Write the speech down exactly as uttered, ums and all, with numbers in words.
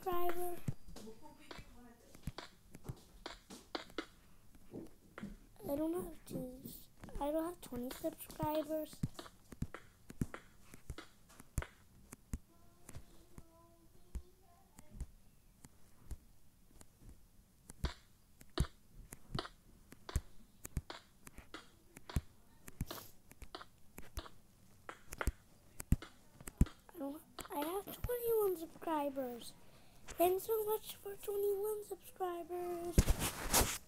subscriber. I don't have two. I don't have twenty subscribers. I don't. I have twenty-one subscribers. Thanks so much for twenty-one subscribers.